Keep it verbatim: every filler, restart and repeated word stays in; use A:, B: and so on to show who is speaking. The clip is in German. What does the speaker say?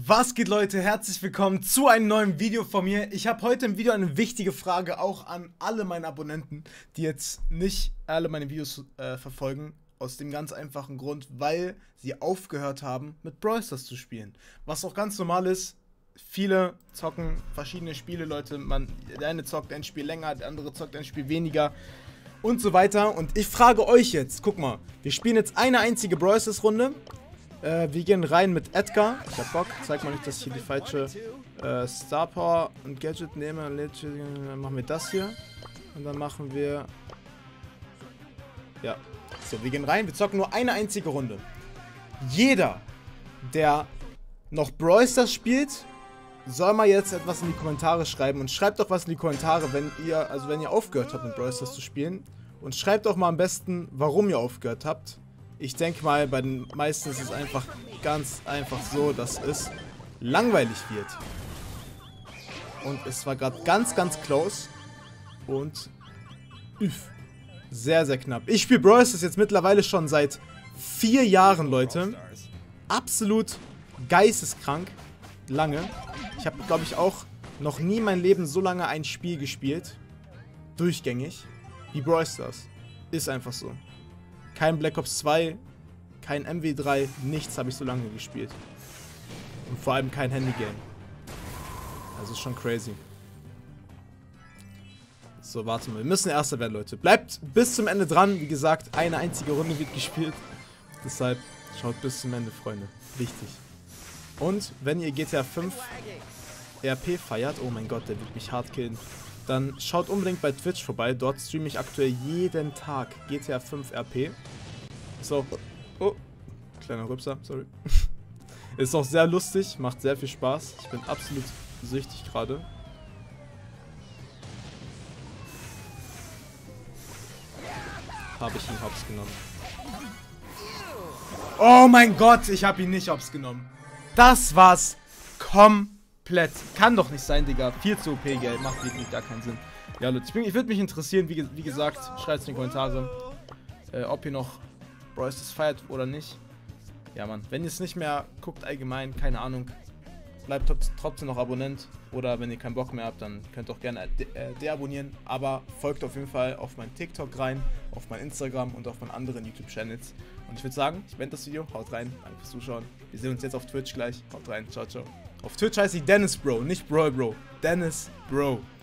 A: Was geht, Leute? Herzlich willkommen zu einem neuen Video von mir. Ich habe heute im Video eine wichtige Frage auch an alle meine Abonnenten, die jetzt nicht alle meine Videos äh, verfolgen. Aus dem ganz einfachen Grund, weil sie aufgehört haben, mit Brawl Stars zu spielen. Was auch ganz normal ist. Viele zocken verschiedene Spiele, Leute. Man, der eine zockt ein Spiel länger, der andere zockt ein Spiel weniger und so weiter. Und ich frage euch jetzt, guck mal, wir spielen jetzt eine einzige Brawl Stars Runde. Äh, wir gehen rein mit Edgar. Ich hab Bock. Zeig mal nicht, dass ich hier die falsche äh, Star Power und Gadget nehme. Dann machen wir das hier. Und dann machen wir... Ja. So, wir gehen rein. Wir zocken nur eine einzige Runde. Jeder, der noch Brawl Stars spielt, soll mal jetzt etwas in die Kommentare schreiben. Und schreibt doch was in die Kommentare, wenn ihr, also wenn ihr aufgehört habt, mit Brawl Stars zu spielen. Und schreibt doch mal am besten, warum ihr aufgehört habt. Ich denke mal, bei den meisten ist es einfach ganz einfach so, dass es langweilig wird. Und es war gerade ganz, ganz close. Und üff, sehr, sehr knapp. Ich spiele Brawl Stars jetzt mittlerweile schon seit vier Jahren, Leute. Absolut geisteskrank. Lange. Ich habe, glaube ich, auch noch nie mein Leben so lange ein Spiel gespielt. Durchgängig. Wie Brawl Stars. Ist einfach so. Kein Black Ops zwei, kein M W drei, nichts habe ich so lange gespielt. Und vor allem kein Handygame. Also ist schon crazy. So, warte mal. Wir müssen Erster werden, Leute. Bleibt bis zum Ende dran. Wie gesagt, eine einzige Runde wird gespielt. Deshalb schaut bis zum Ende, Freunde. Wichtig. Und wenn ihr G T A fünf R P feiert, oh mein Gott, der wird mich hart killen, dann schaut unbedingt bei Twitch vorbei. Dort streame ich aktuell jeden Tag G T A fünf R P. So. Oh. Kleiner Rübser, sorry. Ist auch sehr lustig, macht sehr viel Spaß. Ich bin absolut süchtig gerade. Habe ich ihn hops genommen. Oh mein Gott, ich habe ihn nicht hops genommen. Das war's komplett. Kann doch nicht sein, Digga. Viel zu O P, gell. Macht wirklich gar keinen Sinn. Ja, Leute, ich, ich würde mich interessieren, wie, wie gesagt, schreibt es in die Kommentare, äh, ob ihr noch Brawl Stars feiert oder nicht. Ja, Mann. Wenn ihr es nicht mehr guckt, allgemein, keine Ahnung, bleibt trotzdem noch Abonnent. Oder wenn ihr keinen Bock mehr habt, dann könnt ihr auch gerne de äh, deabonnieren. Aber folgt auf jeden Fall auf mein TikTok rein, auf mein Instagram und auf meinen anderen YouTube-Channels. Und ich würde sagen, ich beende das Video. Haut rein. Danke fürs Zuschauen. Wir sehen uns jetzt auf Twitch gleich. Haut rein. Ciao, ciao. Auf Twitch heißt ich Dennis Bro, nicht Brawl Bro. Dennis Bro.